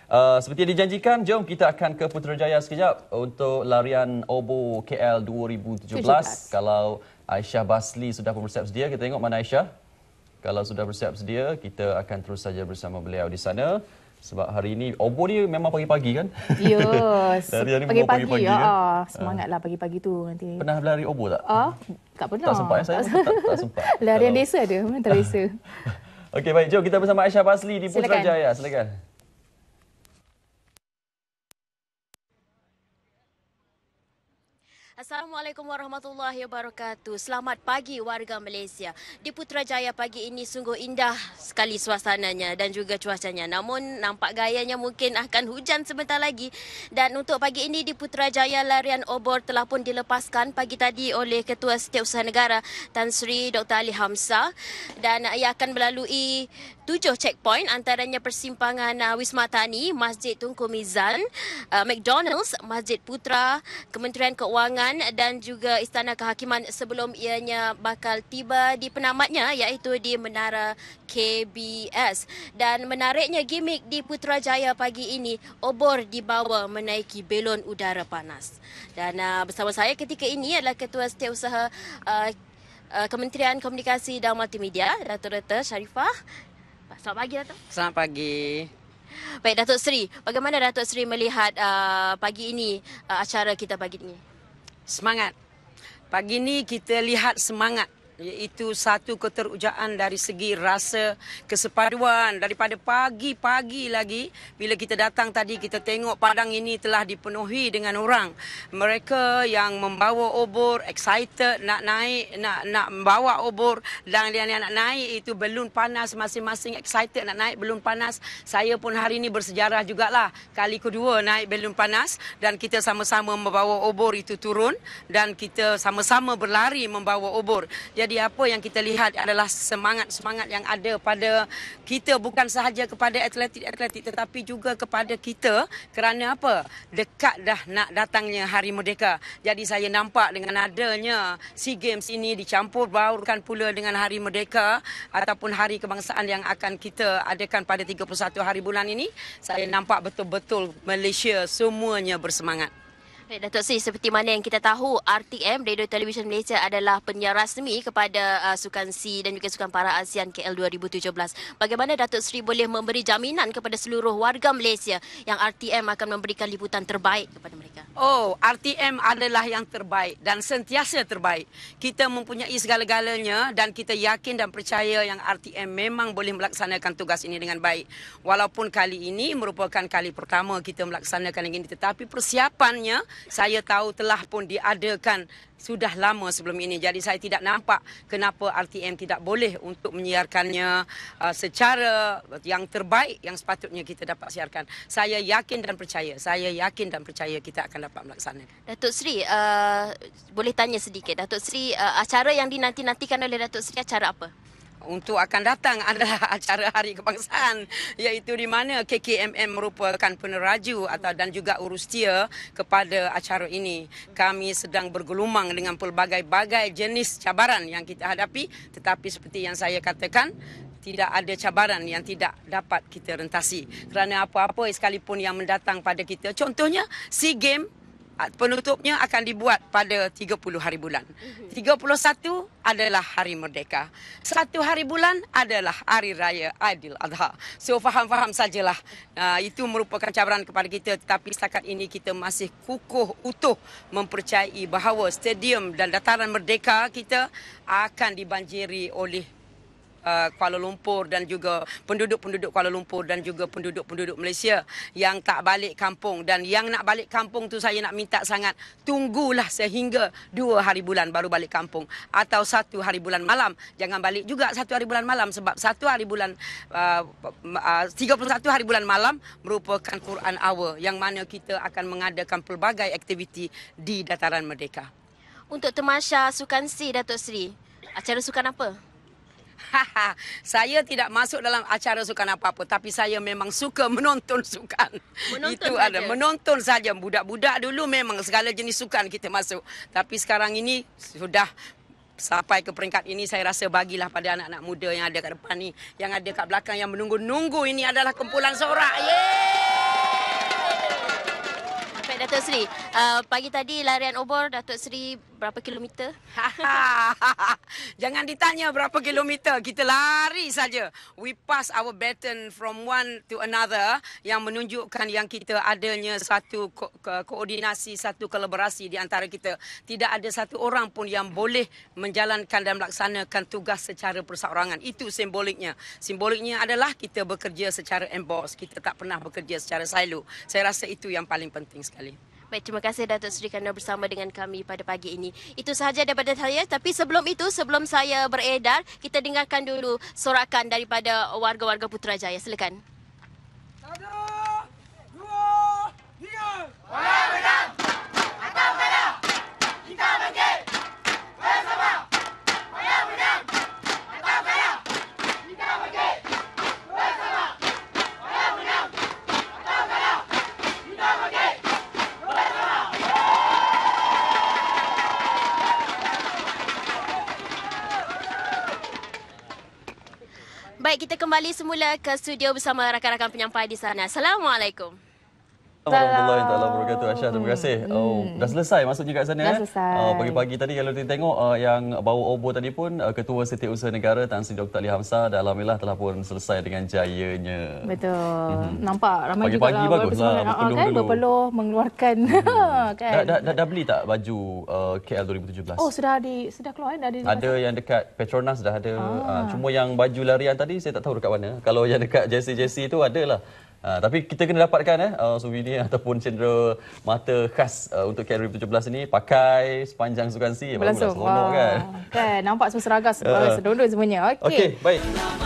Seperti yang dijanjikan, jom kita akan ke Putrajaya sekejap untuk larian Obor KL 2017. Kalau Aisyah Basli sudah pun bersiap sedia, kita tengok mana Aisyah. Kalau sudah bersiap sedia, kita akan terus saja bersama beliau di sana. Sebab hari ini Obor ni memang pagi-pagi kan? Ya, pagi-pagi kan? Semangatlah pagi-pagi tu nanti. Pernah berlari Obor tak? Tak pernah. Tak sempat saya tak sempat. Larian desa ada, memang tak desa. Okey, baik, jom kita bersama Aisyah Basli di Putrajaya. Silakan. Assalamualaikum warahmatullahi wabarakatuh. Selamat pagi warga Malaysia. Di Putrajaya pagi ini sungguh indah sekali suasananya dan juga cuacanya. Namun nampak gayanya mungkin akan hujan sebentar lagi. Dan untuk pagi ini di Putrajaya larian obor telah pun dilepaskan pagi tadi oleh Ketua Setiausaha Negara Tan Sri Dr. Ali Hamzah. Dan ia akan melalui 7 checkpoint antaranya persimpangan Wisma Tani, Masjid Tunku Mizan, McDonald's, Masjid Putra, Kementerian Keuangan dan juga Istana Kehakiman sebelum ianya bakal tiba di penamatnya iaitu di Menara KBS. Dan menariknya gimmick di Putrajaya pagi ini, obor dibawa menaiki belon udara panas. Dan bersama saya ketika ini adalah Ketua Setiausaha Kementerian Komunikasi dan Multimedia, Datuk Dr. Sharifah. Selamat pagi, Datuk. Selamat pagi. Baik, Datuk Seri. Bagaimana Datuk Seri melihat pagi ini, acara kita pagi ini? Semangat. Pagi ini kita lihat semangat, iaitu satu keterujaan dari segi rasa kesepaduan daripada pagi-pagi lagi. Bila kita datang tadi, kita tengok padang ini telah dipenuhi dengan orang. Mereka yang membawa obor, excited nak naik, nak membawa obor. Dan yang nak naik itu belun panas, masing-masing excited nak naik belun panas. Saya pun hari ini bersejarah jugalah. Kali kedua naik belun panas dan kita sama-sama membawa obor itu turun dan kita sama-sama berlari membawa obor. Jadi apa yang kita lihat adalah semangat-semangat yang ada pada kita, bukan sahaja kepada atletik-atletik tetapi juga kepada kita. Kerana apa? Dekat dah nak datangnya Hari Merdeka. Jadi saya nampak dengan adanya SEA Games ini dicampur baurkan pula dengan Hari Merdeka ataupun Hari Kebangsaan yang akan kita adakan pada 31 hari bulan ini. Saya nampak betul-betul Malaysia semuanya bersemangat. Baik, Datuk Seri, seperti mana yang kita tahu, RTM, Radio Television Malaysia adalah penyiar rasmi kepada Sukan SEA dan juga Sukan Para ASEAN KL 2017. Bagaimana Datuk Seri boleh memberi jaminan kepada seluruh warga Malaysia yang RTM akan memberikan liputan terbaik kepada mereka? Oh, RTM adalah yang terbaik dan sentiasa terbaik. Kita mempunyai segala-galanya dan kita yakin dan percaya yang RTM memang boleh melaksanakan tugas ini dengan baik. Walaupun kali ini merupakan kali pertama kita melaksanakan ini, tetapi persiapannya saya tahu telah pun diadakan sudah lama sebelum ini. Jadi saya tidak nampak kenapa RTM tidak boleh untuk menyiarkannya secara yang terbaik yang sepatutnya kita dapat siarkan. Saya yakin dan percaya kita akan dapat melaksanakan. Datuk Seri, boleh tanya sedikit. Datuk Seri, acara yang dinanti-nantikan oleh Datuk Seri acara apa? Untuk akan datang adalah acara Hari Kebangsaan, iaitu di mana KKMM merupakan peneraju dan juga urustia kepada acara ini. Kami sedang bergelumang dengan pelbagai-bagai jenis cabaran yang kita hadapi, tetapi seperti yang saya katakan, tidak ada cabaran yang tidak dapat kita rentasi. Kerana apa-apa sekalipun yang mendatang pada kita, contohnya SEA Games, penutupnya akan dibuat pada 30 hari bulan. 31 adalah Hari Merdeka. 1 hari bulan adalah Hari Raya Aidiladha. So faham-faham sajalah. Itu merupakan cabaran kepada kita. Tetapi setakat ini kita masih kukuh utuh mempercayai bahawa stadium dan dataran merdeka kita akan dibanjiri oleh Kuala Lumpur dan juga penduduk-penduduk Kuala Lumpur dan juga penduduk-penduduk Malaysia yang tak balik kampung. Dan yang nak balik kampung tu saya nak minta sangat, tunggulah sehingga 2 hari bulan baru balik kampung atau 1 hari bulan malam. Jangan balik juga 1 hari bulan malam sebab 1 hari bulan 31 hari bulan malam merupakan Quran Hour yang mana kita akan mengadakan pelbagai aktiviti di Dataran Merdeka. Untuk Tamasya Sukan SEA, Datuk Seri, acara sukan apa? Saya tidak masuk dalam acara sukan apa-apa, tapi saya memang suka menonton sukan. Menonton saja. Budak-budak dulu memang segala jenis sukan kita masuk. Tapi sekarang ini sudah sampai ke peringkat ini, saya rasa bagilah pada anak-anak muda yang ada kat depan ni, yang ada kat belakang yang menunggu-nunggu. Ini adalah kumpulan sorak. Yeay! Baik, Datuk Seri. Pagi tadi larian obor Datuk Seri berapa kilometer? Jangan ditanya berapa kilometer, kita lari saja. We pass our baton from one to another yang menunjukkan yang kita adanya satu koordinasi, satu kolaborasi di antara kita. Tidak ada satu orang pun yang boleh menjalankan dan melaksanakan tugas secara perseorangan. Itu simboliknya. Simboliknya adalah kita bekerja secara emboss. Kita tak pernah bekerja secara silo. Saya rasa itu yang paling penting sekali. Baik, terima kasih Datuk Seri kerana bersama dengan kami pada pagi ini. Itu sahaja daripada saya. Tapi sebelum itu, sebelum saya beredar, kita dengarkan dulu sorakan daripada warga-warga Putrajaya. Silakan. 1, 2, 3. Wayang menang atau kalah, kita bangkit bersama. Wayang menang atau kalah, kita bangkit bersama. Wayang menang atau kalah, kita bangkit bersama. Baik, kita kembali semula ke studio bersama rakan-rakan penyampai di sana. Assalamualaikum. Warahmatullahi wabarakatuh. Aisyah, terima kasih. Dah selesai maksudnya kat sana. Dah selesai. Pagi-pagi tadi kalau kita tengok yang bawa obor tadi pun Ketua Setiausaha Negara Tan Sri Dr. Ali Hamzah dan alhamdulillah telah pun selesai dengan jayanya. Betul. Nampak ramai juga Pagi-pagi lah baguslah, berpeluh kan dulu. berpeluh mengeluarkan kan. Dah beli tak baju KL 2017? Oh, sudah keluar dah Ada yang dekat Petronas dah ada. Cuma yang baju larian tadi saya tak tahu dekat mana. Kalau yang dekat jersey tu adalah. Tapi kita kena dapatkan souvenir ataupun cendera mata khas untuk KL 2017 ini, pakai sepanjang sukan C. Baguslah, seronok kan. Kan nampak semua seragam sedondon semuanya. Okey. Okey, baik.